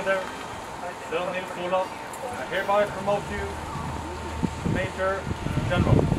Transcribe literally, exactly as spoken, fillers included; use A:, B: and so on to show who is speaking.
A: Brigadier, Sir Nils Olav, I hereby promote you to Major General.